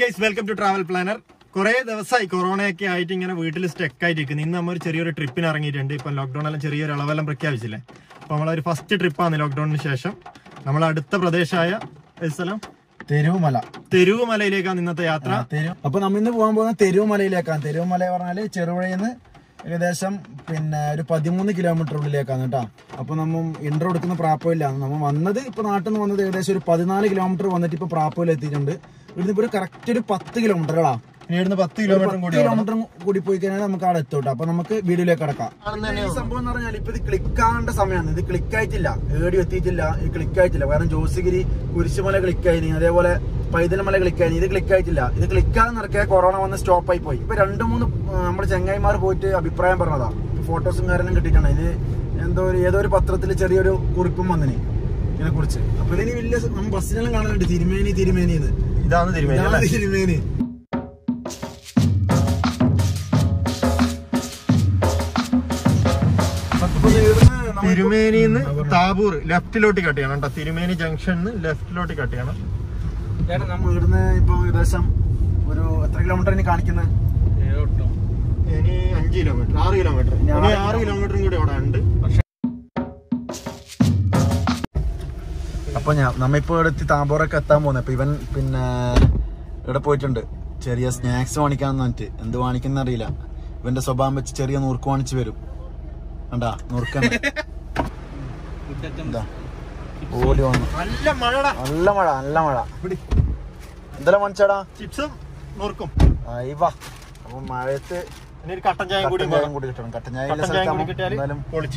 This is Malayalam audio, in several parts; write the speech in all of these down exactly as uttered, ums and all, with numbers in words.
Guys, welcome to travel planner. കുറെ ദിവസമായി കൊറോണയൊക്കെ ആയിട്ട് ഇങ്ങനെ വീട്ടിൽ സ്റ്റക്ക് ആയിട്ടിരിക്കുന്നു. ഇന്ന് നമ്മൾ ചെറിയൊരു ട്രിപ്പിന് ഇറങ്ങിയിട്ടുണ്ട്. ഇപ്പം ലോക്ക്ഡൌൺ എല്ലാം ചെറിയൊരു ഇളവെല്ലാം പ്രഖ്യാപിച്ചില്ലേ. അപ്പൊ നമ്മളൊരു ഫസ്റ്റ് ട്രിപ്പാണ് ലോക്ക്ഡൌണിന് ശേഷം. നമ്മൾ അടുത്ത പ്രദേശമായ സ്ഥലം തെരുവുമല. തെരുവുമലയിലേക്കാണ് ഇന്നത്തെ യാത്ര. അപ്പൊ നമ്മൾ ഇന്ന് പോകാൻ പോകുന്ന തെരുവുമലയിലേക്കാണ്. തെരുവുമല പറഞ്ഞാല് ചെറുപുഴയിൽ നിന്ന് ഏകദേശം പിന്നെ ഒരു പതിമൂന്ന് കിലോമീറ്റർ ഉള്ളിലേക്കാണ് കേട്ടോ. അപ്പൊ നമ്മൾ ഇൻട്രോ എടുക്കുന്ന പ്രാപ്പയില്ല. നമ്മൾ വന്നത് ഇപ്പൊ നാട്ടിൽ നിന്ന് വന്നത് ഏകദേശം ഒരു പതിനാല് കിലോമീറ്റർ വന്നിട്ട് ഇപ്പൊ പ്രാപ്പയിൽ എത്തിയിട്ടുണ്ട്. ഇവിടുന്ന് ഇപ്പൊ ഒരു കറക്റ്റ് ഒരു പത്ത് കിലോമീറ്ററുകളാ. ഇവിടുന്ന് പത്ത് കിലോമീറ്റർ കിലോമീറ്റർ കൂടി പോയി കഴിഞ്ഞാൽ നമുക്ക് അവിടെ എത്തോട്ടെ. അപ്പൊ നമുക്ക് വീഡിയോയിലേക്ക് കടക്കാം. ഈ സംഭവം എന്ന് പറഞ്ഞാൽ ഇപ്പൊ ഇത് ക്ലിക്ക് ആകേണ്ട സമയമാണ്. ഇത് ക്ലിക്ക് ആയിട്ടില്ല, ഏടി എത്തിയിട്ടില്ല, ഇത് ക്ലിക്ക് ആയിട്ടില്ല. കാരണം ജോസിഗിരി കുരിശുമല ക്ലിക്കായിനി, അതേപോലെ പൈതൽമല ക്ലിക്കായിനി. ഇത് ക്ലിക്ക് ആയിട്ടില്ല. ഇത് ക്ലിക്കാതെ നടക്കുക കൊറോണ വന്ന് സ്റ്റോപ്പ് ആയി പോയി. ഇപ്പൊ രണ്ടു മൂന്ന് നമ്മുടെ ചെങ്ങായിമാർ പോയിട്ട് അഭിപ്രായം പറഞ്ഞതാ. ഫോട്ടോസും കാര്യങ്ങളും കിട്ടിയിട്ടാണ്. ഇത് എന്തോ ഒരു ഏതോ ഒരു പത്രത്തിൽ ചെറിയൊരു കുറിപ്പും വന്നിന് ഇതിനെ കുറിച്ച്. അപ്പൊ ഇതിന് വലിയ നമ്മൾ ബസ്സിനെല്ലാം കാണാനുണ്ട് തിരുമേനി തിരുമേനി ഇത്. ഇതാണ് തിരുമേനി തിരുമേനി തിരുമേനിന്ന് താബൂർ ലെഫ്റ്റിലോട്ട് കട്ട് ചെയ്യണം കേട്ടോ. തിരുമേനി ജംഗ്ഷനിന്ന് ലെഫ്റ്റിലോട്ട് കട്ട് ചെയ്യണം. നമ്മൾ ഇവിടുന്ന് ഇപ്പൊ ഏകദേശം ഒരു എത്ര കിലോമീറ്റർ ഇനി കാണിക്കുന്നത്? ഇനി അഞ്ച് കിലോമീറ്റർ ആറ് കിലോമീറ്റർ ഇനി ആറ് കിലോമീറ്ററും കൂടി അവിടെ ഉണ്ട്. അപ്പൊ ഞാൻ നമ്മിപ്പോ എടുത്ത് താമ്പോറൊക്കെ എത്താൻ പോകുന്നത്. അപ്പൊ ഇവൻ പിന്നെ ഇവിടെ പോയിട്ടുണ്ട് ചെറിയ സ്നാക്സ് വാങ്ങിക്കാന്ന് പറഞ്ഞിട്ട്. എന്ത് വാങ്ങിക്കുന്ന അറിയില്ല. ഇവന്റെ സ്വഭാവം വെച്ച് ചെറിയ നുറുക്ക് വാങ്ങിച്ചു വരും. കണ്ടാ നുറുക്ക ഓടി വന്നു. നല്ല മഴ നല്ല മഴ നല്ല മഴ എന്തെല്ലാം വാങ്ങിച്ചാടാ? ചിപ്സും നുറുക്കും. അയ്യവാ. അപ്പൊ മഴയത്ത് കട്ടൻ ചായ കൂടി കൂടി കിട്ടണം. കട്ടൻ ചായ കിട്ടിയാലും പൊളിച്ച്.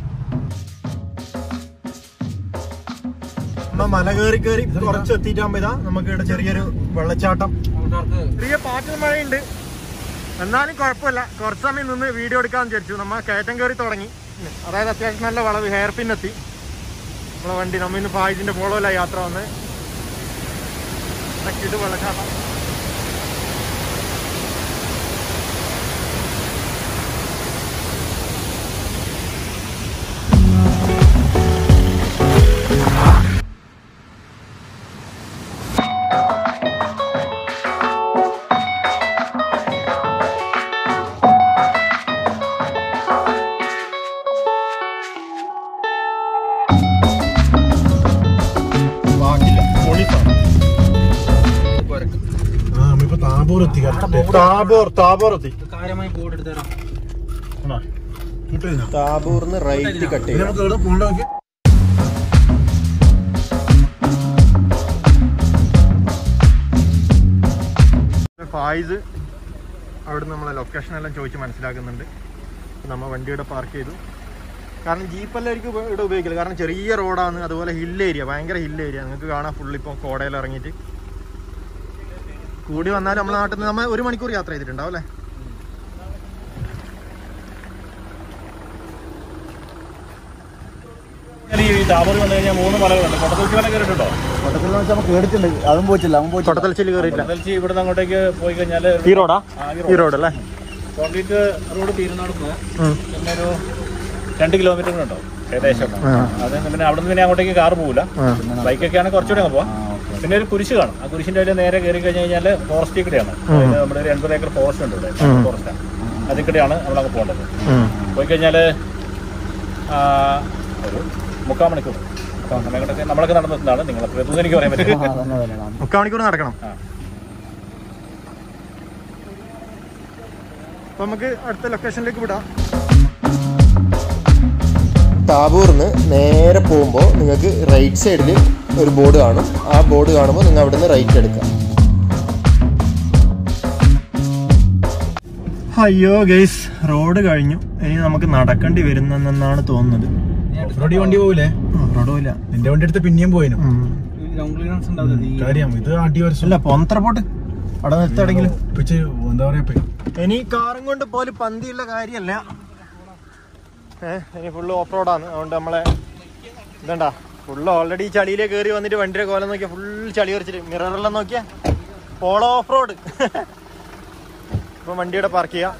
മല കയറി കയറി കുറച്ച് എത്തിയിട്ടാകുമ്പോ ഇതാ നമുക്ക് ഇവിടെ ചെറിയൊരു വെള്ളച്ചാട്ടം. ചെറിയ പാറ്റിൽ മഴയുണ്ട്, എന്നാലും കുഴപ്പമില്ല. കുറച്ച് സമയം നിന്ന് വീഡിയോ എടുക്കാന്ന് വിചാരിച്ചു. നമ്മ കയറ്റം കയറി തുടങ്ങി. അതായത് അത്യാവശ്യം നല്ല വളവ് ഹെയർ പിൻ എത്തി നമ്മളെ വണ്ടി. നമ്മ ഇന്ന് ഫായിദിന്റെ ഫോളോയിലാണ് യാത്ര വന്ന്. ഇത് വെള്ളച്ചാട്ടം. താബൂർന്ന് റൈറ്റ് കട്ട് ചെയ്യാം. ഫായിസ് അവിടെ നമ്മളെ ലൊക്കേഷൻ എല്ലാം ചോദിച്ച് മനസ്സിലാക്കുന്നുണ്ട്. നമ്മൾ വണ്ടിയുടെ പാർക്ക് ചെയ്തു. കാരണം ജീപ്പെല്ലായിരിക്കും ഇവിടെ ഉപയോഗിക്കില്ല. കാരണം ചെറിയ റോഡാണ്, അതുപോലെ ഹിൽ ഏരിയ, ഭയങ്കര ഹിൽ ഏരിയ. നിങ്ങൾക്ക് കാണാം ഫുൾ ഇപ്പം കോടയിൽ ഇറങ്ങിയിട്ട്. കൂടി വന്നാൽ നമ്മളെ നാട്ടിൽ നിന്ന് നമ്മൾ ഒരു മണിക്കൂർ യാത്ര ചെയ്തിട്ടുണ്ടാവും അല്ലേ? താബൂർ വന്നു കഴിഞ്ഞാൽ മൂന്ന് മലകളുണ്ട്. കൊട്ടത്തൽച്ചി മല കയറിയിട്ടുണ്ടോ? കേട്ടിട്ടുണ്ട്. അതും പോയിട്ടില്ല. കൊട്ടത്തൽച്ചിയിൽ കയറിയില്ല. കൊട്ടത്തൽച്ചി ഇവിടുന്ന് അങ്ങോട്ടേക്ക് പോയി കഴിഞ്ഞാൽ ഈ റോഡാ ഈ റോഡ് അല്ലേ? കോൺക്രീറ്റ് റോഡ് തീരുന്നിടത്ത് പിന്നെ ഒരു രണ്ട് കിലോമീറ്റർ ഉണ്ടോ ഏകദേശം. അത് പിന്നെ അവിടെ നിന്ന് പിന്നെ അങ്ങോട്ടേക്ക് കാർ പോകില്ല. ബൈക്കൊക്കെ ആണെങ്കിൽ കുറച്ചുകൂടെ അങ്ങ് പോവാം. പിന്നെ ഒരു കുരിശ് കാണും. ആ കുരിശിന്റെ അതിൽ നേരെ കയറി കഴിഞ്ഞ് കഴിഞ്ഞാൽ ഫോറസ്റ്റ് കൂടെയാണ്. നമ്മുടെ ഒരു എൺപത് ഏക്കർ ഫോറസ്റ്റ് ഉണ്ട് ഇവിടെ. ഫോറസ്റ്റ് അതിൽ കൂടെയാണ് നമ്മളങ്ങ് പോകേണ്ടത്. പോയി കഴിഞ്ഞാൽ ഒരു മുക്കാൽ മണിക്കൂർ സമയങ്ങളൊക്കെ നമ്മളൊക്കെ നടന്നിട്ടുണ്ടാണ്. നിങ്ങളൊക്കെ എത്തുന്നത് എനിക്ക് പറയാൻ പറ്റില്ല. മുക്കാൽ മണിക്കൂർ നടക്കണം. അപ്പൊ നമുക്ക് അടുത്ത ലൊക്കേഷനിലേക്ക് വിടാം. താബൂർന്ന് നേരെ പോകുമ്പോൾ നിങ്ങൾക്ക് റൈറ്റ് സൈഡിൽ ഒരു ബോർഡ് കാണും. ആ ബോർഡ് കാണുമ്പോൾ നിങ്ങൾ അവിടെ നിന്ന് റൈറ്റ് എടുക്കാം. അയ്യോ ഗൈസ്, റോഡ് കഴിഞ്ഞു. ഇനി നമുക്ക് നടക്കേണ്ടി വരുന്നെന്നാണ് തോന്നുന്നത്. വണ്ടി പോവില്ലേ? റോഡ് പോയില്ല. നിന്റെ വണ്ടി എടുത്ത് പിന്നെയും പോയിനും. ഇത് അടിവരല്ല പൊന്തറപ്പോട്ട് അവിടെ നിർത്തിയെങ്കിലും എന്താ പറയാ. ഇനി കാറും കൊണ്ട് പോലും പന്തിയുള്ള കാര്യമല്ല. ഏഹ് ഇനി ഫുള്ള് ഓഫ് റോഡാണ്. അതുകൊണ്ട് നമ്മളെ ഇതണ്ടാ ഫുള്ള് ഓൾറെഡി ചളിയിലേക്ക് കയറി വന്നിട്ട് വണ്ടിയുടെ കോലം നോക്കിയാൽ ഫുൾ ചളി പറിച്ചിട്ട് മിററെല്ലാം നോക്കിയാ പോളോ ഓഫ് റോഡ്. ഇപ്പൊ വണ്ടിയുടെ പാർക്ക് ചെയ്യാം.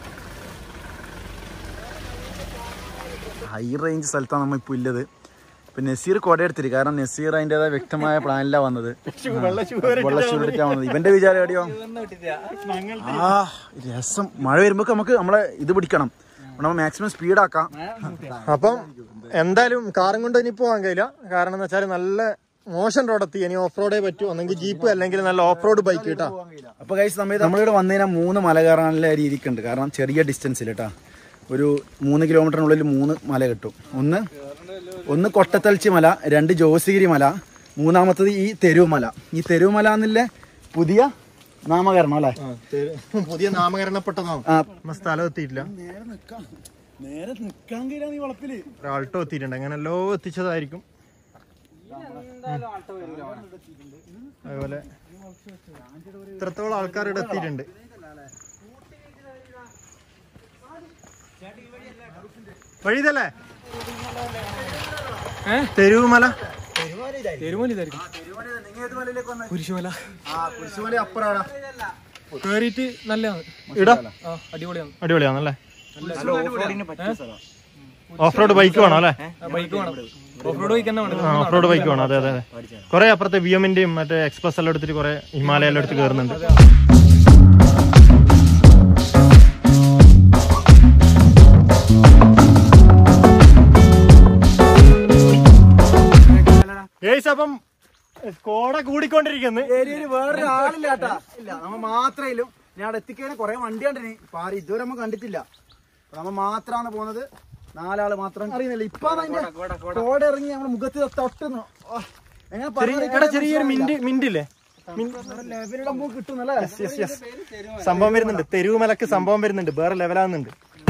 ഹൈ റേഞ്ച് സ്ഥലത്താണ് നമ്മൾ ഇപ്പോൾ ഇല്ലത്. പിന്നെ നസീർ കൊട എടുത്തിട്ട്, കാരണം നസീർ അതിൻ്റെതായ വ്യക്തമായ പ്ലാനിലാണ് വന്നത്. വെള്ള ഷൂട്ടിട്ടാ വന്നത്. ഇവന്റെ വിചാരം എവിടെയോ ആ രസം. മഴ വരുമ്പോ നമുക്ക് നമ്മളെ ഇത് പിടിക്കണം, നമ്മൾ മാക്സിമം സ്പീഡാക്കാം. അപ്പം എന്തായാലും കാറും കൊണ്ട് ഇനി പോകാൻ കഴിയില്ല. കാരണം എന്ന് വെച്ചാൽ നല്ല മോശം റോഡെത്തി. ഇനി ഓഫ് റോഡേ പറ്റൂ, ഒന്നെങ്കിൽ ജീപ്പ് അല്ലെങ്കിൽ നല്ല ഓഫ് റോഡ് ബൈക്ക് കേട്ടാ. അപ്പൊ ഗൈസ് നമ്മൾ നമ്മളിവിടെ വന്നു കഴിഞ്ഞാൽ മൂന്ന് മല കയറാനുള്ള രീതിക്കുണ്ട്. കാരണം ചെറിയ ഡിസ്റ്റൻസിൽ കേട്ടാ, ഒരു മൂന്ന് കിലോമീറ്ററിനുള്ളിൽ മൂന്ന് മല കിട്ടും. ഒന്ന് ഒന്ന് കൊട്ടത്തൽച്ചി മല, രണ്ട് ജോസിഗിരി മല, മൂന്നാമത്തത് ഈ തെരുവുമല. ഈ തെരുവുമല എന്നുള്ള പുതിയ നാമകരണം അല്ലെ, പുതിയ നാമകരണപ്പെട്ടതാണ്. സ്ഥലം എത്തിയിട്ടില്ല, നേരെ നിക്കാൻ കഴിയാ നീ വളപ്പില്. ആൾട്ടോ എത്തിയിട്ടുണ്ട്, അങ്ങനെ എല്ലോ എത്തിച്ചതായിരിക്കും. അതുപോലെ ഇത്രത്തോളം ആൾക്കാർ ഇവിടെ എത്തിയിട്ടുണ്ട്. വഴിതല്ലേ തെരുവുമല, കുരിശുമല അപ്പുറാണ് കേറിയിട്ട് നല്ലതാണ്, ഇടാ അടിപൊളിയാണ്. അടിപൊളിയാണല്ലേ? ഓഫ് റോഡ് ബൈക്ക് വേണം അല്ലേ? ബൈക്ക് വേണം, ഓഫ് റോഡ് ബൈക്ക് തന്നെ വേണം. ഓഫ് റോഡ് ബൈക്ക് വേണം. അതെ അതെ അതെ. കുറെ അപ്പുറത്തെ വി എമ്മിന്റെയും മറ്റേ എക്സ്പ്രസ് എല്ലാം എടുത്തിട്ട് കുറെ ഹിമാലയ എല്ലാം എടുത്ത് കയറുന്നുണ്ട്. അപ്പം കോട കൂടിക്കൊണ്ടിരിക്കുന്നു. ഏരിയയില് വേറൊരു ആളില്ല കേട്ടാ, ഇല്ല നമ്മ മാത്രയിലും. ഞാൻ അവിടെ എത്തിക്കഴിഞ്ഞാൽ കുറെ വണ്ടി കണ്ടിനി, പാറി ഇതുവരെ നമ്മ കണ്ടിട്ടില്ല. നമ്മ മാത്രാണ് പോകുന്നത്, നാലാള് മാത്രം അറിയുന്നില്ല. ഇപ്പൊ കോട ഇറങ്ങി നമ്മള് മുഖത്ത് തൊട്ടുന്നു. എങ്ങനെ ചെറിയൊരു മിന്റ് മിന്റില്ലേ കിട്ടുന്നല്ലേ? സംഭവം വരുന്നുണ്ട്, തെരുവുമലക്ക് സംഭവം വരുന്നുണ്ട്, വേറെ ലെവലാകുന്നുണ്ട്.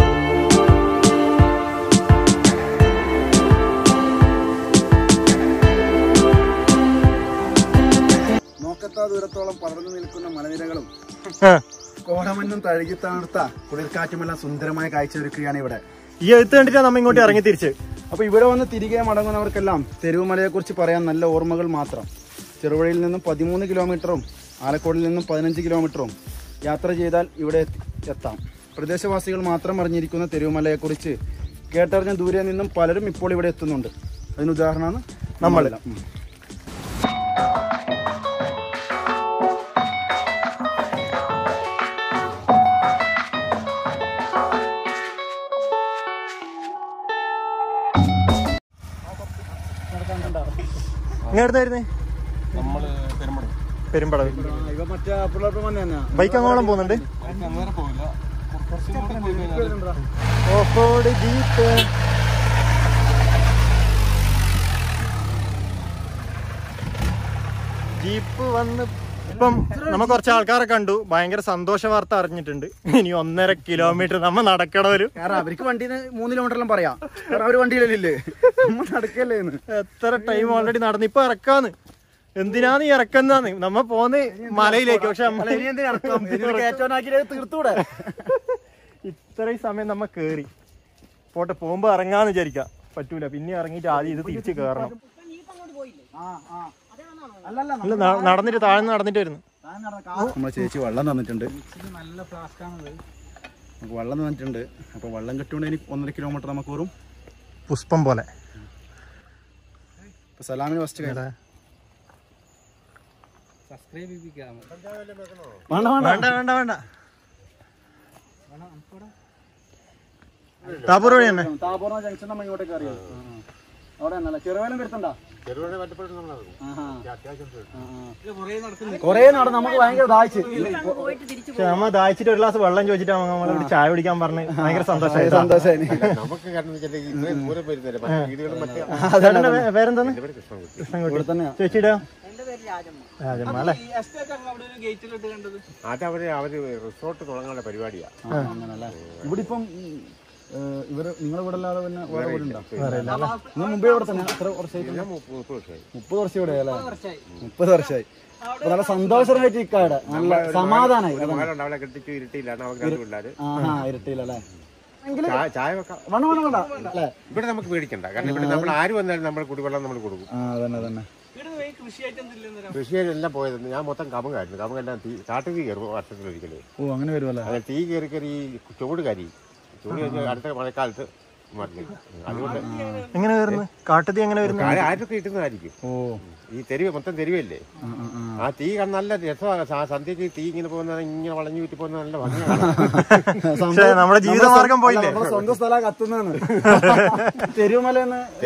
നോക്കത്താ ദൂരത്തോളം പടർന്നു നിൽക്കുന്ന മലനിരകളും കോടമഞ്ഞും തഴുകി താഴ്ത്ത കുളിർക്കാറ്റുമെല്ലാം സുന്ദരമായ കാഴ്ചയൊരുക്കുകയാണ് ഇവിടെ. ഈ എഴുത്ത് കണ്ടിട്ടാ നമ്മ ഇങ്ങോട്ട് ഇറങ്ങി തിരിച്ച്. അപ്പൊ ഇവിടെ വന്ന് തിരികെ മടങ്ങുന്നവർക്കെല്ലാം തെരുവുമലയെ കുറിച്ച് പറയാൻ നല്ല ഓർമ്മകൾ മാത്രം. ചെറുവഴിയിൽ നിന്നും പതിമൂന്ന് കിലോമീറ്ററും ആലക്കോടിൽ നിന്നും പതിനഞ്ച് കിലോമീറ്ററും യാത്ര ചെയ്താൽ ഇവിടെ എത്താം. പ്രദേശവാസികൾ മാത്രം അറിഞ്ഞിരിക്കുന്ന തെരുവുമലയെക്കുറിച്ച് കേട്ടറിഞ്ഞ ദൂരെ നിന്നും പലരും ഇപ്പോൾ ഇവിടെ എത്തുന്നുണ്ട്. അതിന് ഉദാഹരണമാണ് നമ്മളെല്ലാം. ഇങ്ങടുത്തായിരുന്നേ പെരുമ്പടവ്. ബൈക്ക് അങ്ങോളം പോകുന്നുണ്ട്. Off road jeep. ജീപ്പ് വന്ന് ഇപ്പം നമ്മ കുറച്ച് ആൾക്കാരെ കണ്ടു. ഭയങ്കര സന്തോഷ വാർത്ത അറിഞ്ഞിട്ടുണ്ട്. ഇനി ഒന്നര കിലോമീറ്റർ നമ്മ നടക്കണ ഒരു. കാരണം അവർക്ക് വണ്ടിന്ന് മൂന്ന് കിലോമീറ്ററെല്ലാം പറയാം, കാരണം അവര് വണ്ടിയിലല്ലേ നടക്കല്ലേ. എത്ര ടൈം ഓൾറെഡി നടന്നു. ഇപ്പൊ ഇറക്കാന്ന്. എന്തിനാന്ന് ഇറക്കുന്നാന്ന് നമ്മ പോന്ന് മലയിലേക്ക്. പക്ഷെ തീർത്തൂടെ ഇത്രയും സമയം നമ്മ കേറി പോട്ടെ, പോകുമ്പോ ഇറങ്ങാന്ന് വിചാരിക്കാം. പറ്റൂല, പിന്നെ ഇറങ്ങിയിട്ട് ആദ്യം ഇത് തിരിച്ച് കയറണം. അല്ല നടന്നിട്ട് താഴെ നടന്നിട്ട് വരുന്നു. നമ്മളെ ചേച്ചി വെള്ളം തന്നിട്ടുണ്ട്, വെള്ളം തന്നിട്ടുണ്ട്. അപ്പൊ വെള്ളം കിട്ടുകൊണ്ട് എനിക്ക് ഒന്നര കിലോമീറ്റർ നമുക്ക് വരും പുഷ്പം പോലെ. സലാമിന് ഫസ്റ്റ് വേണ്ട വേണ്ട വേണ്ട താപൂർ വഴി തന്നെ. താപൂർ ജംഗ്ഷൻ നമ്മൾ ഇങ്ങോട്ടേക്ക് അറിയാം. അവിടെ ചെറുവേലം വരുത്തണ്ട, കൊറേ നടന്ന് നമുക്ക് ഭയങ്കര ദാഹിച്ചു. നമ്മ ദാഹിച്ചിട്ട് ഒരു ഗ്ലാസ് വെള്ളം ചോദിച്ചിട്ട് നമ്മളെ ചായ കുടിക്കാൻ പറഞ്ഞ് ഭയങ്കര സന്തോഷമായി. സന്തോഷമായി. പേരെന്താന്ന്? കൃഷ്ണൻകുട്ടി തന്നെ. ചേച്ചിയുടെ രാജമ്മ അല്ലേ? അതവര് അവര് റിസോർട്ട് തുടങ്ങാനുള്ള പരിപാടിയാ. ഇവിടെ ഇപ്പം ഇവര് നിങ്ങളിവിടെ അല്ലാതെ പിന്നെ വേറെ വീട് ഉണ്ടോ? നിങ്ങൾ മുമ്പേ ഇവിടെ തന്നെ എത്ര വർഷമായി? മുപ്പത് വർഷം ഇവിടെ അല്ലേ? മുപ്പത് വർഷമായി. അപ്പൊ നല്ല സന്തോഷമായിട്ട് ഇക്കാടെ നല്ല സമാധാനമായി. കെട്ടിച്ചു ഇരുട്ടിയിലാണ് ആഹാ ഇരുട്ടിയില്ലല്ലേ? ചായ വെക്കാം. വേണം വേണം വേണ്ട അല്ലേ? ഇവിടെ നമുക്ക് പേടിക്കണ്ട, കാരണം ഇവിടെ നമ്മൾ ആര് വന്നാലും നമ്മൾ കുടിവെള്ളം നമ്മൾ കൊടുക്കും. ആ തന്നെ തന്നെ. കൃഷിയെല്ലാം പോയത് ഞാൻ മൊത്തം കമുകായിരുന്നു. കമുകെല്ലാം തീ കാട്ടു തീ കയറും വർഷത്തിലൊരിക്കലേ. ഓ അങ്ങനെ വരുമല്ലേ? അങ്ങനെ തീ കയറി കയറി ചൂട് കരി ചൂട് കഴിഞ്ഞ അടുത്ത മഴക്കാലത്ത് അതുകൊണ്ട് എങ്ങനെ വരുന്നത്? കാട്ടുതീ എങ്ങനെ വരുന്നത്? ആരൊക്കെ കിട്ടുന്നതായിരിക്കും. ഈ തെരുവ് മൊത്തം തെരുവല്ലേ, ആ തീ കാണാൻ നല്ല രസമാണ്. സന്ധ്യക്ക് തീ ഇങ്ങനെ പോകുന്നത്, ഇങ്ങനെ വളഞ്ഞു ചുറ്റി പോകുന്നത് നല്ല ഭംഗിയാണ്. നമ്മുടെ ജീവിതമാർഗം പോയില്ലേ? സ്വന്തം സ്ഥലം കത്തുന്നതാണ് തെരുവുമല.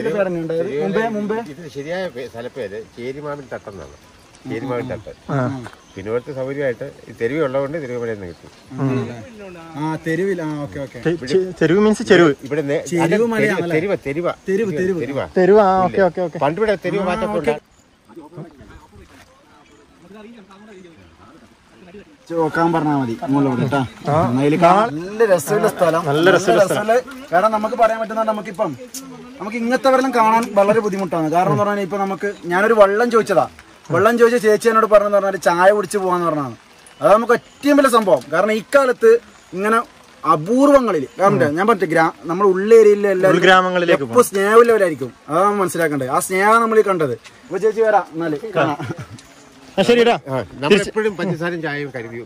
ഇത് ശരിയായ സ്ഥലപ്പേര് ചേരിമാവിൻ തട്ടെന്നാണ്. ചേരിമാവിൻ തട്ട് പിന്നെ ഇവിടുത്തെ സൗകര്യമായിട്ട് ഈ തെരുവ് ഉള്ളതുകൊണ്ട് തെരുവുമല എന്ന് കിട്ടും. തെരുവ് മീൻസ് ചെരുവ്. ഇവിടെ തെരുവ തെരുവ തെരുവ തെരുവ്. പണ്ട് ഇവിടെ തെരുവ് മാറ്റൊക്കെ ചോക്കാൻ പറഞ്ഞാൽ മതി. നല്ല രസമുള്ള സ്ഥലം, നല്ല രസമുള്ള. കാരണം നമുക്ക് പറയാൻ പറ്റുന്ന നമുക്കിപ്പം നമുക്ക് ഇങ്ങനത്തെ വരെല്ലാം കാണാൻ വളരെ ബുദ്ധിമുട്ടാണ്. കാരണം എന്ന് പറഞ്ഞാൽ ഇപ്പൊ നമുക്ക് ഞാനൊരു വെള്ളം ചോദിച്ചതാ, വെള്ളം ചോദിച്ച ചേച്ചി എന്നോട് പറഞ്ഞെന്ന് പറഞ്ഞാൽ ചായ കുടിച്ച് പോകാന്ന് പറഞ്ഞാണ്. അത് നമുക്ക് ഏറ്റവും വലിയ സംഭവം. കാരണം ഇക്കാലത്ത് ഇങ്ങനെ അപൂർവങ്ങളിൽ, കാരണം ഞാൻ പറഞ്ഞ ഗ്രാ നമ്മുടെ ഉള്ളേരിയയിലെ എല്ലാവരും ഗ്രാമങ്ങളിലേക്ക് ഇപ്പൊ സ്നേഹമില്ലവരായിരിക്കും. അതാണ് മനസ്സിലാക്കേണ്ടത്. ആ സ്നേഹം നമ്മൾ കണ്ടത്. ഇപ്പൊ ചേച്ചി വരാം എന്നാല് കാണാം. ശരിടാ, നമ്മളെപ്പോഴും പഞ്ചസാരയും ചായയും കരുതി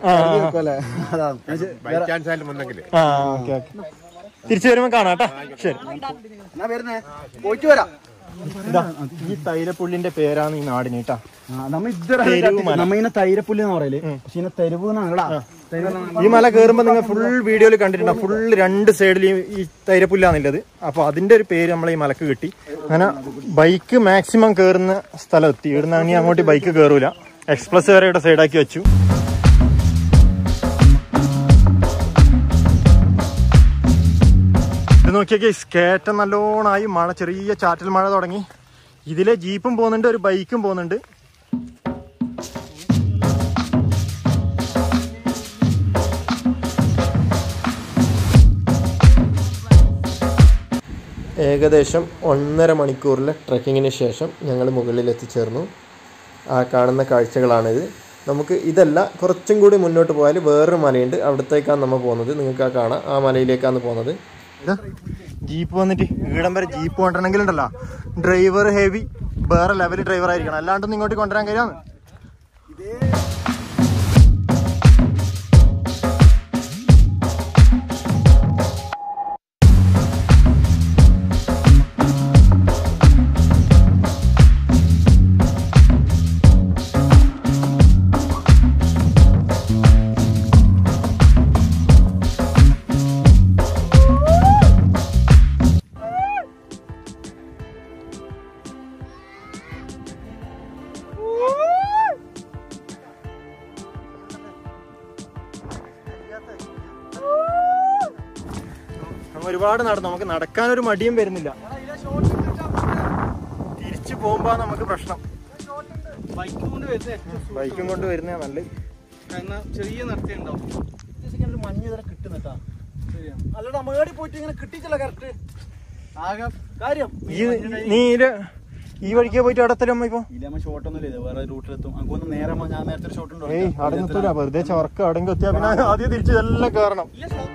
ബൈ ചാൻസ് ആയാലും വന്നെങ്കിൽ തിരിച്ചു വരുമ്പോ കാണാട്ടാ. ശരി, എന്നാ വരുന്നേ, പോയിട്ട് വരാം. ഈ തൈരപ്പുള്ളിന്റെ പേരാണ് ഈ നാടിന് കേട്ടാ. നമ്മ ഇതിനെ തൈരപ്പുള്ളി എന്ന് പറയല്, പക്ഷെ ഇതിനെ തെരുവ് എന്നാണല്ലോ. ഈ മല കയറുമ്പോ നിങ്ങൾ ഫുൾ വീഡിയോയിൽ കണ്ടിട്ടുണ്ടാവും. ഫുൾ രണ്ട് സൈഡിൽ ഈ തൈരപ്പുല്ലാന്നുള്ളത്. അപ്പൊ അതിന്റെ ഒരു പേര് നമ്മളെ ഈ മലക്ക് കിട്ടി. അങ്ങനെ ബൈക്ക് മാക്സിമം കയറുന്ന സ്ഥലം എത്തി. ഇവിടുന്ന് ഇനി അങ്ങോട്ട് ബൈക്ക് കയറൂല. എക്സ്പ്രസ് വരെ ഇവിടെ സൈഡാക്കി വെച്ചു. ഇത് നോക്കിയൊക്കെ സ്കേറ്റം നല്ലോണായി. മഴ, ചെറിയ ചാറ്റൽ മഴ തുടങ്ങി. ഇതിലെ ജീപ്പും പോകുന്നുണ്ട്, ഒരു ബൈക്കും പോകുന്നുണ്ട്. ഏകദേശം ഒന്നര മണിക്കൂറിലെ ട്രെക്കിങ്ങിന് ശേഷം ഞങ്ങൾ മുകളിൽ എത്തിച്ചേർന്നു. ആ കാണുന്ന കാഴ്ചകളാണിത്. നമുക്ക് ഇതല്ല, കുറച്ചും കൂടി മുന്നോട്ട് പോയാൽ വേറൊരു മലയുണ്ട്. അവിടത്തേക്കാണ് നമ്മൾ പോകുന്നത്. നിങ്ങൾക്ക് ആ കാണാം, ആ മലയിലേക്കാണ് പോകുന്നത്. ജീപ്പ് വന്നിട്ട് ഈടം വരെ ജീപ്പ് കൊണ്ടുവരണമെങ്കിലുണ്ടല്ലോ ഡ്രൈവർ ഹെവി വേറെ ലെവൽ ഡ്രൈവർ ആയിരിക്കണം, അല്ലാണ്ടൊന്നും ഇങ്ങോട്ട് കൊണ്ടുവരാൻ കഴിയാന്ന്. ഒരുപാട് നടന്നു, നമുക്ക് നടക്കാനൊരു മടിയും വരുന്നില്ല. തിരിച്ചു പോകുമ്പോ നമുക്ക് പ്രശ്നം. ബൈക്കും കൊണ്ട് വരുന്ന നല്ലത്. ചെറിയ നടത്തിയുണ്ടാവും. മഞ്ഞ് ഇതുവരെ കിട്ടുന്നട്ടാ. അല്ലടാ മേടി പോയിട്ട് ഇങ്ങനെ കിട്ടിയിട്ടില്ല കറക്റ്റ് ആകെ കാര്യം. നീ ഈ വഴിക്ക് പോയിട്ട് അടത്തല്ലോ ഇപ്പൊ ഇല്ല, ഷോട്ടൊന്നും ഇല്ല, വേറെ റൂട്ടിലെത്തും. നമുക്ക് നേരെ ഞാൻ നേരത്തെ ഒരു ഷോട്ട് ഉണ്ടോ? ഏയ് അവിടെ നിർത്തൂല, വെറുതെ ചവർക്ക് അടങ്ങി എത്തിയാ പിന്നെ ആദ്യം തിരിച്ച് എല്ലാം കയറണം.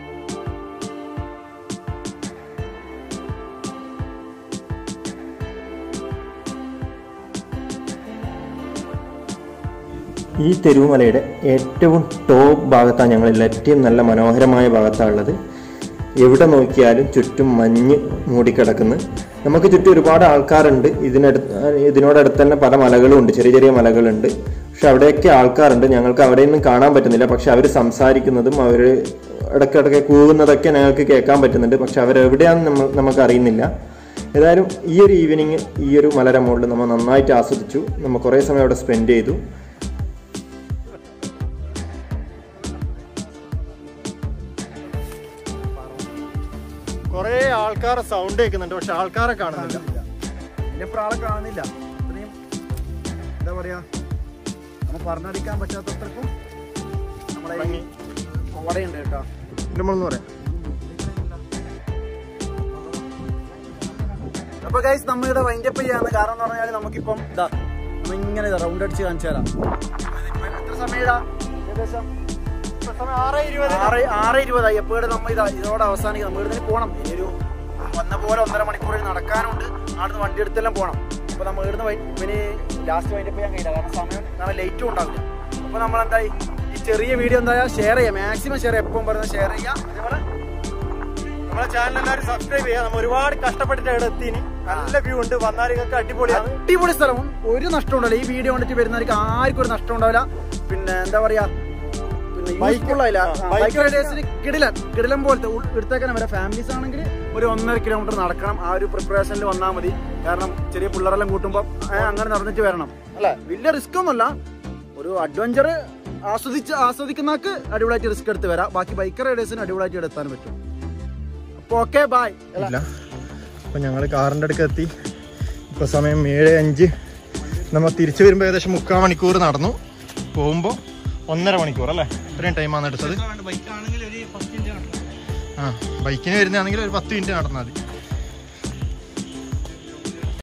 ഈ തെരുവുമലയുടെ ഏറ്റവും ടോപ്പ് ഭാഗത്താണ് ഞങ്ങൾ, ഏറ്റവും നല്ല മനോഹരമായ ഭാഗത്താണ് ഉള്ളത്. എവിടെ നോക്കിയാലും ചുറ്റും മഞ്ഞ് മൂടിക്കിടക്കുന്നു. നമുക്ക് ചുറ്റും ഒരുപാട് ആൾക്കാരുണ്ട്. ഇതിനടുത്ത് ഇതിനോടടുത്ത് തന്നെ പല മലകളും ഉണ്ട്, ചെറിയ ചെറിയ മലകളുണ്ട്. പക്ഷെ അവിടെയൊക്കെ ആൾക്കാരുണ്ട്. ഞങ്ങൾക്ക് അവിടെയൊന്നും കാണാൻ പറ്റുന്നില്ല. പക്ഷെ അവർ സംസാരിക്കുന്നതും അവർ ഇടയ്ക്കിടയ്ക്ക് കൂവുന്നതൊക്കെ ഞങ്ങൾക്ക് കേൾക്കാൻ പറ്റുന്നുണ്ട്. പക്ഷെ അവരെവിടെയാണെന്ന് നമ്മൾ നമുക്ക് അറിയുന്നില്ല. ഏതായാലും ഈ ഒരു ഈവനിങ് ഈ ഒരു മലയുടെ മുകളിൽ നമ്മൾ നന്നായിട്ട് ആസ്വദിച്ചു. നമ്മൾ കുറേ സമയം അവിടെ സ്പെൻഡ് ചെയ്തു. കൊറേ ആൾക്കാരെ സൗണ്ട് കേൾക്കുന്നുണ്ട്, പക്ഷെ ആൾക്കാരെ കാണുന്നില്ല. ഇതിന്റെ ആളെ കാണുന്നില്ല. ഇത്രയും എന്താ പറയാ, നമ്മൾ പറഞ്ഞടിക്കാൻ പറ്റാത്തത്രക്കും നമ്മളെ കോടയുണ്ട് കേട്ടോ. നമ്മളെന്ന് പറയാം. അപ്പൊ ഗൈസ് നമ്മളിവിടെ വൈൻഡപ്പ് ചെയ്യാന്ന്. കാരണം എന്ന് പറഞ്ഞാൽ നമുക്കിപ്പം ഇതാ നമ്മ ഇങ്ങനെ റൗണ്ട് അടിച്ച് കാണിച്ചു തരാം. എത്ര സമയം? ഏകദേശം ആറ് ഇരുപതായി. എപ്പോഴും നമ്മ ഇതാ ഇതോടെ അവസാനിക്കും. നമ്മൾ ഇവിടെ പോകണം. ഇനിയൊരു വന്ന പോലെ ഒന്നര മണിക്കൂറിൽ നടക്കാനുണ്ട്. അവിടുന്ന് വണ്ടി എടുത്തെല്ലാം പോകണം. അപ്പൊ നമ്മൾ ഇവിടുന്ന് പിന്നെ ലാസ്റ്റ് വൈൻഡപ്പ് ചെയ്യാൻ കഴിയില്ല, കാരണം സമയം കാരണം ലേറ്റും ഉണ്ടാവില്ല. അപ്പൊ നമ്മളെന്തായി ഈ ചെറിയ വീഡിയോ എന്താ ഷെയർ ചെയ്യാം, മാക്സിമം ഷെയർ എപ്പം പറയുന്നത് ഷെയർ ചെയ്യാം. അതേപോലെ നമ്മളെ ചാനൽ എല്ലാവരും സബ്സ്ക്രൈബ് ചെയ്യാം. നമ്മൾ ഒരുപാട് കഷ്ടപ്പെട്ടിട്ട് ഇവിടെ എത്തിന്. നല്ല വ്യൂ ഉണ്ട്. വന്നാൽ നിങ്ങൾക്ക് അടിപൊളിയാണ്. അടിപൊളി സ്ഥലം. ഒരു നഷ്ടം ഉണ്ടാവില്ല. ഈ വീഡിയോ കണ്ടിട്ട് വരുന്നവർക്ക് ആർക്കും ഒരു നഷ്ടം ഉണ്ടാവില്ല. പിന്നെ എന്താ പറയാ, പിന്നെ യൂസ്ഫുൾ ആയില്ല. ബൈക്ക് റൈഡേഴ്സിന് കിടിലൻ കിടിലം പോലത്തെ എടുത്തേക്കാൻ വരാം. ഫാമിലീസ് ആണെങ്കിൽ ഒരു ഒന്നര കിലോമീറ്റർ നടക്കണം. ആ ഒരു പ്രിപ്പറേഷനിൽ വന്നാൽ മതി. കാരണം ചെറിയ പിള്ളേരെല്ലാം കൂട്ടുമ്പോൾ അങ്ങനെ നടന്നിട്ട് വരണം. അല്ലെ, വലിയ റിസ്ക് ഒന്നുമല്ല. ഒരു അഡ്വഞ്ചർ ആസ്വദിച്ച് ആസ്വദിക്കുന്നവർക്ക് അടിപൊളിയായിട്ട് റിസ്ക് എടുത്ത് വരാം. ബാക്കി ബൈക്ക് റൈഡേഴ്സിന് അടിപൊളിയായിട്ട് എടുത്താൻ പറ്റും. അപ്പൊ ഓക്കെ, ബൈ. അപ്പൊ ഞങ്ങൾ കാറിന്റെ അടുക്ക് എത്തി. ഇപ്പൊ സമയം ഏഴ് അഞ്ച്. നമ്മൾ തിരിച്ചു വരുമ്പോ ഏകദേശം മുക്കാൽ മണിക്കൂർ നടന്നു. പോകുമ്പോ ഒന്നര മണിക്കൂർ അല്ലേ? ഇത്രയും ടൈമാണ് എടുത്തത്. ആ, ബൈക്കിന് വരുന്നതാണെങ്കിൽ ഒരു പത്ത് മിനിറ്റ് നടന്നാൽ മതി.